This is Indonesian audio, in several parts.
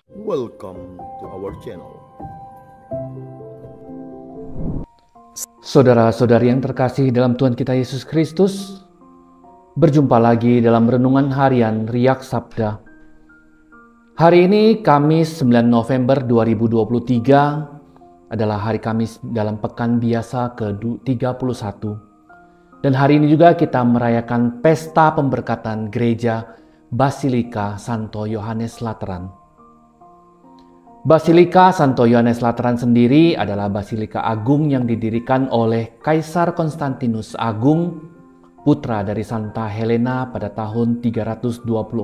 Welcome to our channel. Saudara-saudari yang terkasih dalam Tuhan kita Yesus Kristus, berjumpa lagi dalam renungan harian Riak Sabda. Hari ini Kamis 9 November 2023 adalah hari Kamis dalam pekan biasa ke-31. Dan hari ini juga kita merayakan pesta pemberkatan gereja Basilika Santo Yohanes Lateran. Basilika Santo Yohanes Lateran sendiri adalah basilika agung yang didirikan oleh Kaisar Konstantinus Agung, putra dari Santa Helena pada tahun 324.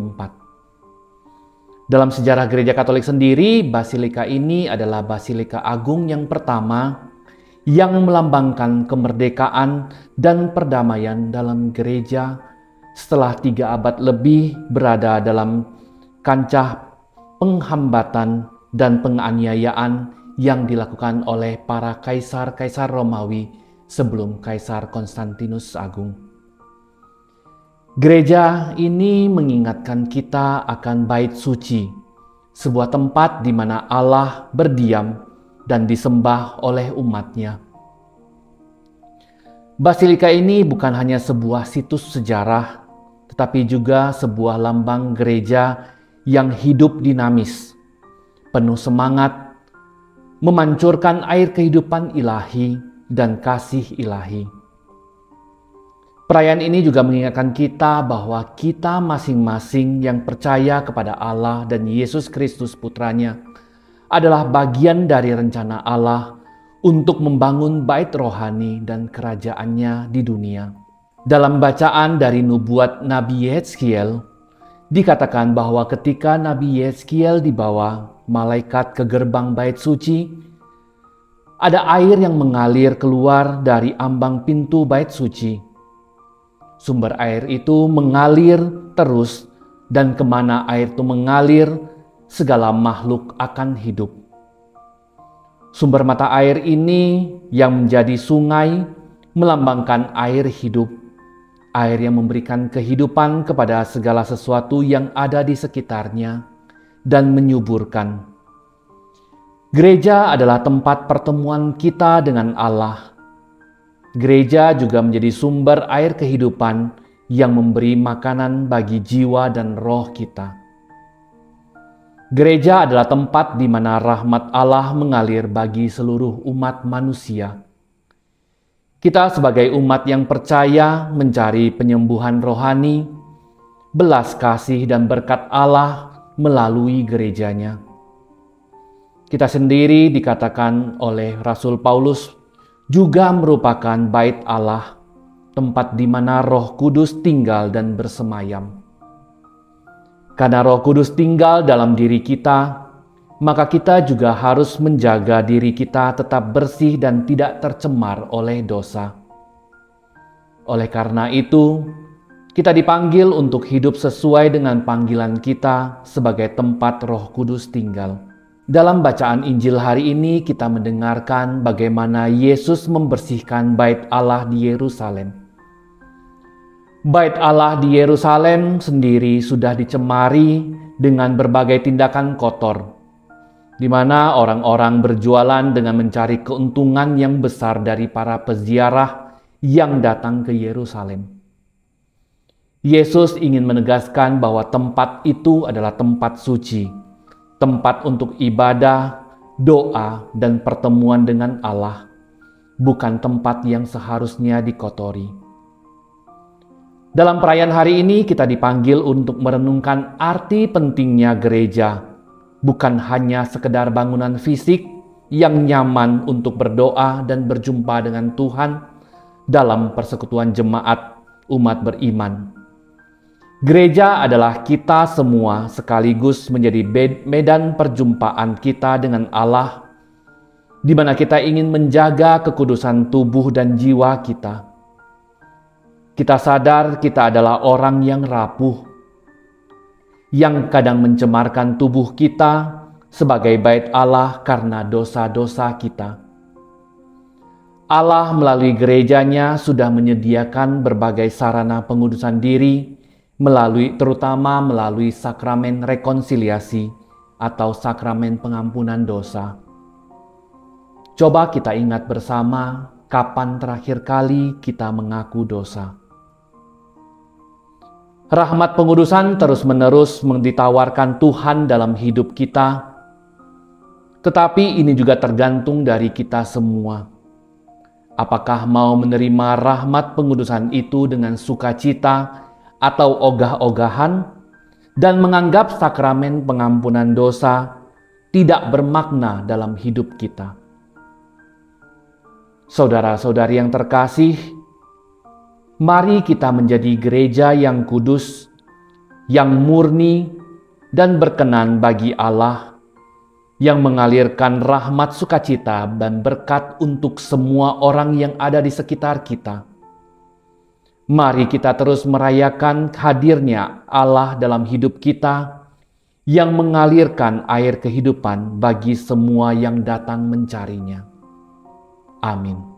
Dalam sejarah gereja Katolik sendiri, basilika ini adalah basilika agung yang pertama yang melambangkan kemerdekaan dan perdamaian dalam gereja setelah 3 abad lebih berada dalam kancah penghambatan dan penganiayaan yang dilakukan oleh para kaisar-kaisar Romawi sebelum Kaisar Konstantinus Agung. Gereja ini mengingatkan kita akan bait suci, sebuah tempat di mana Allah berdiam dan disembah oleh umatnya. Basilika ini bukan hanya sebuah situs sejarah, tetapi juga sebuah lambang gereja yang hidup dinamis, penuh semangat, memancurkan air kehidupan ilahi dan kasih ilahi. Perayaan ini juga mengingatkan kita bahwa kita masing-masing yang percaya kepada Allah dan Yesus Kristus Putranya adalah bagian dari rencana Allah untuk membangun bait rohani dan kerajaannya di dunia. Dalam bacaan dari nubuat Nabi Yehezkiel, dikatakan bahwa ketika Nabi Yehezkiel dibawa malaikat ke gerbang bait suci, ada air yang mengalir keluar dari ambang pintu bait suci. Sumber air itu mengalir terus, dan kemana air itu mengalir, segala makhluk akan hidup. Sumber mata air ini yang menjadi sungai melambangkan air hidup, air yang memberikan kehidupan kepada segala sesuatu yang ada di sekitarnya dan menyuburkan. Gereja adalah tempat pertemuan kita dengan Allah. Gereja juga menjadi sumber air kehidupan yang memberi makanan bagi jiwa dan roh kita. Gereja adalah tempat di mana rahmat Allah mengalir bagi seluruh umat manusia. Kita sebagai umat yang percaya mencari penyembuhan rohani, belas kasih dan berkat Allah melalui gerejanya. Kita sendiri dikatakan oleh Rasul Paulus juga merupakan bait Allah, tempat di mana Roh Kudus tinggal dan bersemayam. Karena Roh Kudus tinggal dalam diri kita, maka kita juga harus menjaga diri kita tetap bersih dan tidak tercemar oleh dosa. Oleh karena itu, kita dipanggil untuk hidup sesuai dengan panggilan kita sebagai tempat Roh Kudus tinggal. Dalam bacaan Injil hari ini kita mendengarkan bagaimana Yesus membersihkan bait Allah di Yerusalem. Bait Allah di Yerusalem sendiri sudah dicemari dengan berbagai tindakan kotor, di mana orang-orang berjualan dengan mencari keuntungan yang besar dari para peziarah yang datang ke Yerusalem. Yesus ingin menegaskan bahwa tempat itu adalah tempat suci, tempat untuk ibadah, doa, dan pertemuan dengan Allah, bukan tempat yang seharusnya dikotori. Dalam perayaan hari ini kita dipanggil untuk merenungkan arti pentingnya gereja, bukan hanya sekedar bangunan fisik yang nyaman untuk berdoa dan berjumpa dengan Tuhan dalam persekutuan jemaat umat beriman. Gereja adalah kita semua sekaligus menjadi medan perjumpaan kita dengan Allah, di mana kita ingin menjaga kekudusan tubuh dan jiwa kita. Kita sadar kita adalah orang yang rapuh, yang kadang mencemarkan tubuh kita sebagai bait Allah karena dosa-dosa kita. Allah melalui gerejanya sudah menyediakan berbagai sarana pengudusan diri, terutama melalui sakramen rekonsiliasi atau sakramen pengampunan dosa. Coba kita ingat bersama kapan terakhir kali kita mengaku dosa. Rahmat pengudusan terus-menerus ditawarkan Tuhan dalam hidup kita, tetapi ini juga tergantung dari kita semua. Apakah mau menerima rahmat pengudusan itu dengan sukacita atau ogah-ogahan dan menganggap sakramen pengampunan dosa tidak bermakna dalam hidup kita? Saudara-saudari yang terkasih, mari kita menjadi gereja yang kudus, yang murni dan berkenan bagi Allah, yang mengalirkan rahmat sukacita dan berkat untuk semua orang yang ada di sekitar kita. Mari kita terus merayakan hadirnya Allah dalam hidup kita, yang mengalirkan air kehidupan bagi semua yang datang mencarinya. Amin.